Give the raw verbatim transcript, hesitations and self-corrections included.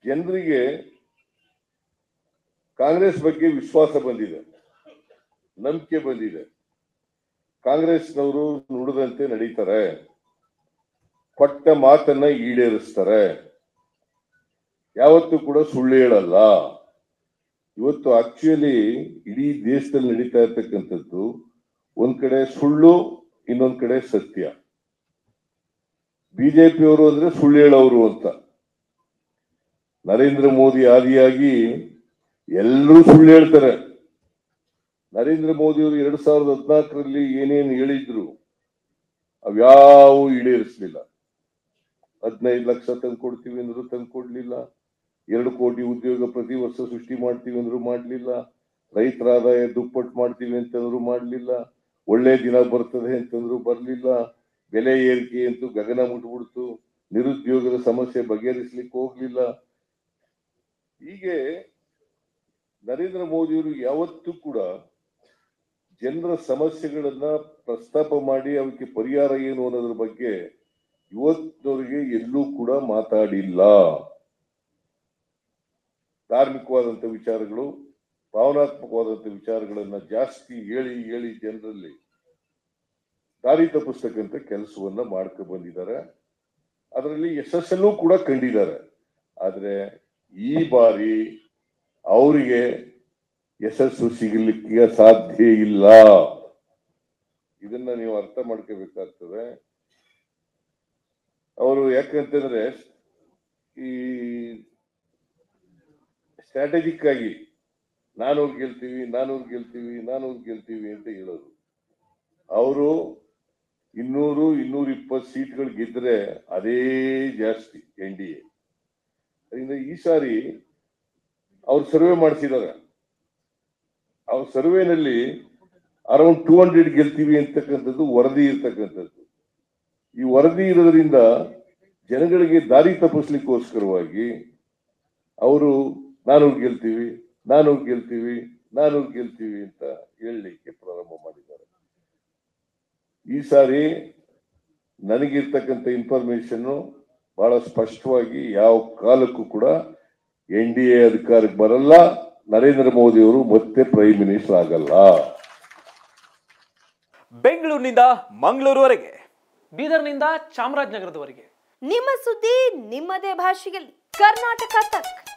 ಜನರಿಗೆ ಕಾಂಗ್ರೆಸ್ ಬಗ್ಗೆ ವಿಶ್ವಾಸ ಬಂದಿದೆ, ನಂಬಿಕೆ ಬಂದಿದೆ. ಕಾಂಗ್ರೆಸ್ನವರು ನುಡಿದಂತೆ ನಡೀತಾರೆ, ಕೊಟ್ಟ ಮಾತನ್ನ ಈಡೇರಿಸ್ತಾರೆ, ಯಾವತ್ತೂ ಕೂಡ ಸುಳ್ಳು ಹೇಳಲ್ಲ. ಇವತ್ತು ಆಕ್ಚುಲಿ ಇಡೀ ದೇಶದಲ್ಲಿ ನಡೀತಾ ಇರ್ತಕ್ಕಂಥದ್ದು ಒಂದ್ ಕಡೆ ಸುಳ್ಳು, ಇನ್ನೊಂದ್ ಕಡೆ ಸತ್ಯ. ಬಿಜೆಪಿಯವರು ಅಂದ್ರೆ ಸುಳ್ಳು ಹೇಳೋರು ಅಂತ. ನರೇಂದ್ರ ಮೋದಿ ಆದಿಯಾಗಿ ಎಲ್ಲರೂ ಸುಳ್ಳು ಹೇಳ್ತಾರೆ. ನರೇಂದ್ರ ಮೋದಿ ಅವರು ಎರಡ್ ಸಾವಿರದ ಹದಿನಾಲ್ಕರಲ್ಲಿ ಏನೇನು ಹೇಳಿದ್ರು ಅವ್ಯಾವು ಈಡೇರಿಸಲಿಲ್ಲ. ಹದಿನೈದು ಲಕ್ಷ ತಂದು ಕೊಡ್ತೀವಿ ಅಂದ್ರು ತಂದು ಕೊಡ್ಲಿಲ್ಲ. ಎರಡು ಕೋಟಿ ಉದ್ಯೋಗ ಪ್ರತಿ ವರ್ಷ ಸೃಷ್ಟಿ ಮಾಡ್ತೀವಿ ಅಂದ್ರು ಮಾಡ್ಲಿಲ್ಲ. ರೈತರ ಆದಾಯ ದುಪ್ಪಟ್ಟು ಮಾಡ್ತೀವಿ ಅಂತಂದ್ರು ಮಾಡ್ಲಿಲ್ಲ. ಒಳ್ಳೆ ದಿನ ಬರ್ತದೆ ಅಂತಂದ್ರು ಬರ್ಲಿಲ್ಲ. ಬೆಲೆ ಏರಿಕೆ ಅಂತೂ ಗಗನ ಮುಟ್ಬಿಡ್ತು. ನಿರುದ್ಯೋಗದ ಸಮಸ್ಯೆ ಬಗೆಹರಿಸಲಿಕ್ಕೆ ಹೋಗ್ಲಿಲ್ಲ. ಹೀಗೆ ನರೇಂದ್ರ ಮೋದಿಯವರು ಯಾವತ್ತೂ ಕೂಡ ಜನರ ಸಮಸ್ಯೆಗಳನ್ನ ಪ್ರಸ್ತಾಪ ಮಾಡಿ ಅವಕ್ಕೆ ಪರಿಹಾರ ಏನು ಅನ್ನೋದ್ರ ಬಗ್ಗೆ ಇವತ್ತಿನವರೆಗೆ ಎಲ್ಲೂ ಕೂಡ ಮಾತಾಡಿಲ್ಲ. ಧಾರ್ಮಿಕವಾದಂತ ವಿಚಾರಗಳು, ಭಾವನಾತ್ಮಕವಾದಂತ ವಿಚಾರಗಳನ್ನ ಜಾಸ್ತಿ ಹೇಳಿ ಹೇಳಿ ಜನರಲ್ಲಿ ದಾರಿ ತಪ್ಪಿಸ್ತಕ್ಕಂಥ ಕೆಲಸವನ್ನ ಮಾಡ್ಕೊ ಬಂದಿದ್ದಾರೆ. ಅದರಲ್ಲಿ ಯಶಸ್ಸನ್ನು ಕೂಡ ಕಂಡಿದ್ದಾರೆ. ಆದ್ರೆ ಈ ಬಾರಿ ಅವರಿಗೆ ಯಶಸ್ಸು ಸಿಗಲಿಕ್ಕೆ ಸಾಧ್ಯ ಇಲ್ಲ. ಇದನ್ನ ನೀವು ಅರ್ಥ ಮಾಡ್ಕೋಬೇಕಾಗ್ತದೆ. ಅವರು ಯಾಕಂತಂದ್ರೆ ಈ ಸ್ಟ್ರಾಟಜಿಕ್ ಆಗಿ ನಾನೂರು ಗೆಲ್ತೀವಿ ನಾನೂರು ಗೆಲ್ತೀವಿ ನಾನೂರು ಗೆಲ್ತೀವಿ ಅಂತ ಹೇಳೋದು. ಅವರು ಇನ್ನೂರು ಇನ್ನೂರ ಇಪ್ಪತ್ತು ಸೀಟ್ಗಳು ಗೆದ್ರೆ ಅದೇ ಜಾಸ್ತಿ ಎನ್ ಡಿ ಎ. ಅದರಿಂದ ಈ ಸಾರಿ ಅವ್ರು ಸರ್ವೆ ಮಾಡಿಸಿದ್ದಾರೆ. ಅವ್ರ ಸರ್ವೆನಲ್ಲಿ ಅರೌಂಡ್ ಟೂ ಹಂಡ್ರೆಡ್ ಗೆಲ್ತೀವಿ ಅಂತಕ್ಕಂಥದ್ದು ವರದಿ ಇರ್ತಕ್ಕಂಥದ್ದು. ಈ ವರದಿ ಇರೋದ್ರಿಂದ ಜನಗಳಿಗೆ ದಾರಿ ತಪ್ಪಿಸ್ಲಿಕ್ಕೋಸ್ಕರವಾಗಿ ಅವರು ನಾನೂರು ಗೆಲ್ತೀವಿ ನಾನೂರು ಗೆಲ್ತೀವಿ ನಾನೂರು ಗೆಲ್ತೀವಿ ಅಂತ ಹೇಳಲಿಕ್ಕೆ ಪ್ರಾರಂಭ ಮಾಡಿದ್ದಾರೆ. ಈ ಸಾರಿ ನನಗಿರ್ತಕ್ಕಂಥ ಇನ್ಫಾರ್ಮೇಶನ್ ಬಹಳ ಸ್ಪಷ್ಟವಾಗಿ ಯಾವ ಕಾಲಕ್ಕೂ ಕೂಡ ಎನ್ ಡಿ ಎ ಅಧಿಕಾರಕ್ಕೆ ಬರಲ್ಲ. ನರೇಂದ್ರ ಮೋದಿ ಅವರು ಮತ್ತೆ ಪ್ರೈಮ್ ಮಿನಿಸ್ಟರ್ ಆಗಲ್ಲ. ಬೆಂಗಳೂರಿನಿಂದ ಮಂಗಳೂರುವರೆಗೆ, ಬೀದರ್ನಿಂದ ಚಾಮರಾಜನಗರದವರೆಗೆ ನಿಮ್ಮ ಸುದ್ದಿ ನಿಮ್ಮದೇ ಭಾಷೆಯಲ್ಲಿ. ಕರ್ನಾಟಕ ತಕ್.